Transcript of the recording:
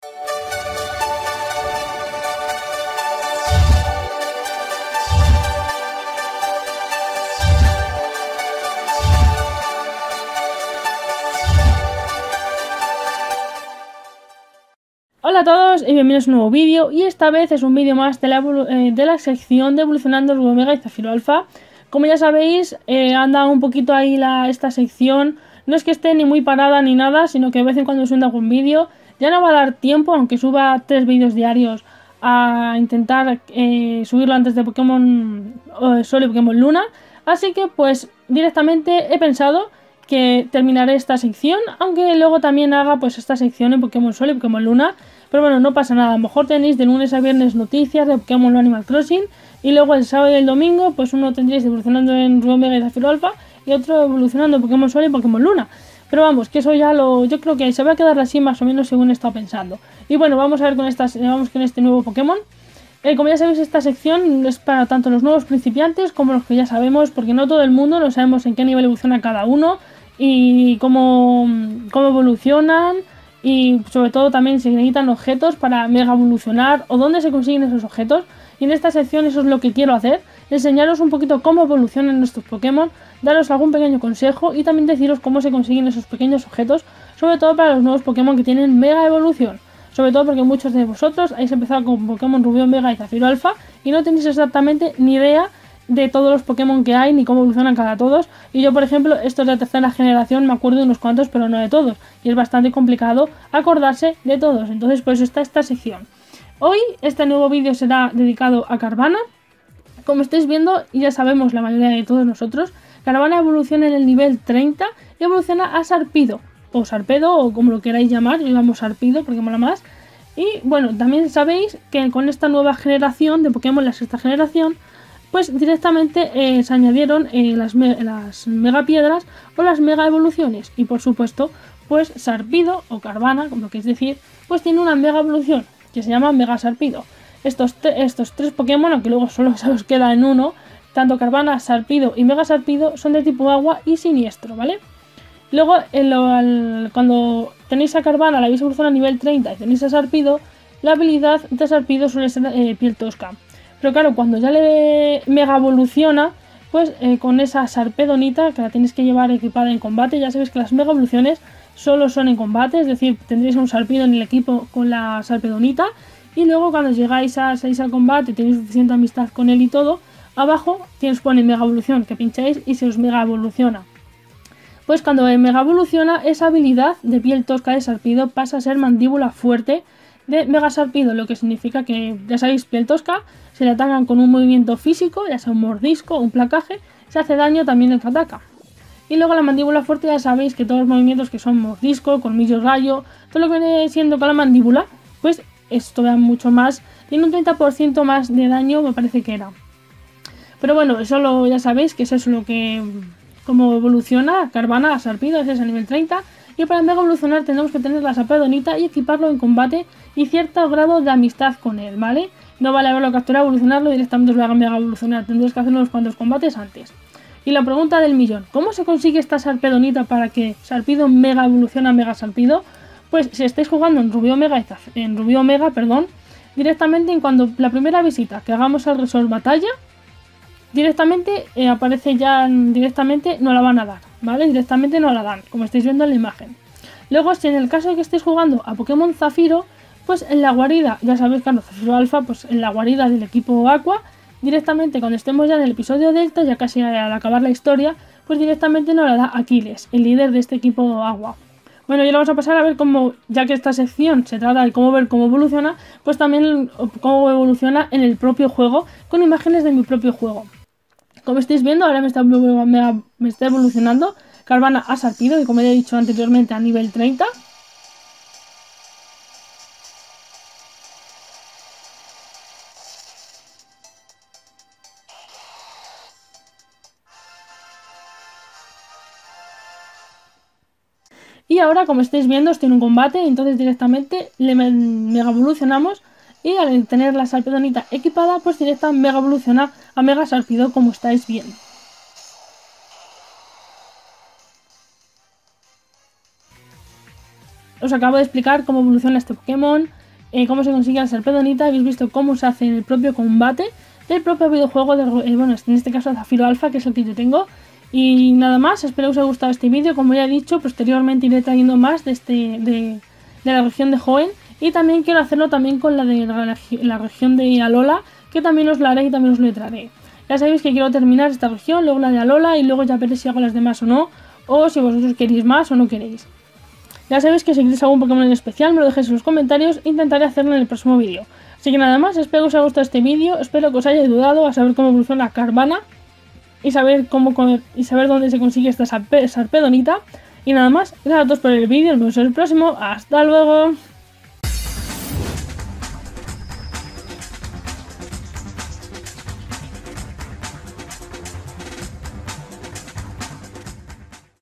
Hola a todos y bienvenidos a un nuevo vídeo, y esta vez es un vídeo más de la sección de evolucionando Rubio Omega y Zafiro Alfa. Como ya sabéis, anda un poquito ahí esta sección, no es que esté ni muy parada ni nada, sino que de vez en cuando suelto algún vídeo. Ya no va a dar tiempo, aunque suba 3 vídeos diarios, a intentar subirlo antes de Pokémon Sol y Pokémon Luna. Así que pues directamente he pensado que terminaré esta sección, aunque luego también haga pues esta sección en Pokémon Sol y Pokémon Luna. Pero bueno, no pasa nada, a lo mejor tenéis de lunes a viernes noticias de Pokémon Animal Crossing, y luego el sábado y el domingo pues uno tendréis evolucionando en Rubio Omega y Zafiro Alfa y otro evolucionando en Pokémon Sol y Pokémon Luna. Pero vamos, que eso ya yo creo que se va a quedar así más o menos según he estado pensando. Y bueno, vamos a ver con este nuevo Pokémon. Como ya sabéis, esta sección es para tanto los nuevos principiantes como los que ya sabemos, porque no todo el mundo no sabemos en qué nivel evoluciona cada uno y cómo evolucionan, y sobre todo también si necesitan objetos para mega evolucionar o dónde se consiguen esos objetos. Y en esta sección eso es lo que quiero hacer, enseñaros un poquito cómo evolucionan nuestros Pokémon, daros algún pequeño consejo y también deciros cómo se consiguen esos pequeños objetos, sobre todo para los nuevos Pokémon que tienen mega evolución. Sobre todo porque muchos de vosotros habéis empezado con Pokémon Rubio Omega y Zafiro Alfa y no tenéis exactamente ni idea de todos los Pokémon que hay ni cómo evolucionan cada todos. Y yo, por ejemplo, estos de tercera generación me acuerdo de unos cuantos, pero no de todos, y es bastante complicado acordarse de todos. Entonces por eso está esta sección. Hoy este nuevo vídeo será dedicado a Carvanha. Como estáis viendo, y ya sabemos la mayoría de todos nosotros, Carvanha evoluciona en el nivel 30 y evoluciona a Sarpido, o Sarpedo, o como lo queráis llamar. Yo llamo Sarpido porque mola más. Y bueno, también sabéis que con esta nueva generación de Pokémon, la sexta generación, pues directamente se añadieron las mega piedras o las mega evoluciones. Y por supuesto, pues Sarpido o Carvanha, como lo queréis decir, pues tiene una mega evolución que se llama Mega Sarpido. Estos tres Pokémon, aunque luego solo se os queda en uno, tanto Carvanha, Sarpido y Mega Sarpido, son de tipo agua y siniestro, ¿vale? Luego, cuando tenéis a Carvanha, la habéis evolucionado a nivel 30 y tenéis a Sarpido, la habilidad de Sarpido suele ser piel tosca. Pero claro, cuando ya le mega evoluciona, pues con esa Sarpedonita, que la tenéis que llevar equipada en combate, ya sabéis que las mega evoluciones solo son en combate, es decir, tendréis un Sarpido en el equipo con la Sarpedonita, y luego cuando llegáis a 6 al combate, tenéis suficiente amistad con él y todo, abajo os pone mega evolución, que pincháis y se os mega evoluciona. Pues cuando mega evoluciona, esa habilidad de piel tosca de Sarpido pasa a ser mandíbula fuerte de Mega Sarpido, lo que significa que, ya sabéis, piel tosca, se le atacan con un movimiento físico, ya sea un mordisco o un placaje, se hace daño también el que ataca. Y luego la mandíbula fuerte, ya sabéis que todos los movimientos que son mordisco, colmillo, rayo, todo lo que viene siendo con la mandíbula, pues esto da mucho más, tiene un 30% más de daño, me parece que era. Pero bueno, eso ya sabéis que eso es lo que, como evoluciona Carvanha a Sarpido, ese es a nivel 30. Y para mega evolucionar tendremos que tener la Sarpedonita y equiparlo en combate y cierto grado de amistad con él, ¿vale? No vale haberlo capturado, evolucionarlo y directamente os lo hagan mega evolucionar, tendréis que hacer unos cuantos combates antes. Y la pregunta del millón, ¿cómo se consigue esta Sarpedonita para que Sarpido mega evolucione a Mega Sarpido? Pues si estáis jugando en Rubio Omega, directamente en cuando la primera visita que hagamos al Resort Batalla, directamente aparece ya, directamente no la van a dar, ¿vale? Directamente no la dan, como estáis viendo en la imagen. Luego, si en el caso de que estéis jugando a Pokémon Zafiro, pues en la guarida, ya sabéis que Zafiro Alfa, pues en la guarida del equipo Aqua, directamente cuando estemos ya en el episodio Delta, ya casi al acabar la historia, pues directamente nos la da Aquiles, el líder de este equipo Agua. Bueno, ya lo vamos a pasar a ver cómo, ya que esta sección se trata de ver cómo evoluciona, pues también cómo evoluciona en el propio juego, con imágenes de mi propio juego. Como estáis viendo, ahora me está evolucionando Carvanha a Sarpido, y como he dicho anteriormente, a nivel 30. Y ahora, como estáis viendo, estoy en un combate, entonces directamente le mega evolucionamos. Y al tener la Sarpedonita equipada, pues directamente mega evoluciona a Mega Sarpido, como estáis viendo. os acabo de explicar cómo evoluciona este Pokémon, cómo se consigue la Sarpedonita, habéis visto cómo se hace en el propio combate del propio videojuego, bueno, en este caso Zafiro Alpha, que es el que yo tengo. Y nada más, espero que os haya gustado este vídeo. Como ya he dicho, posteriormente iré trayendo más de la región de Hoenn. Y también quiero hacerlo también con la región de Alola, que también os la haré y también os lo traeré. Ya sabéis que quiero terminar esta región, luego la de Alola y luego ya veré si hago las demás o no, o si vosotros queréis más o no queréis. Ya sabéis que si queréis algún Pokémon en especial me lo dejéis en los comentarios, intentaré hacerlo en el próximo vídeo. Así que nada más, espero que os haya gustado este vídeo, espero que os haya ayudado a saber cómo evoluciona Carvanha y saber dónde se consigue esta Sarpedonita. Y nada más, gracias a todos por el vídeo, nos vemos en el próximo, hasta luego.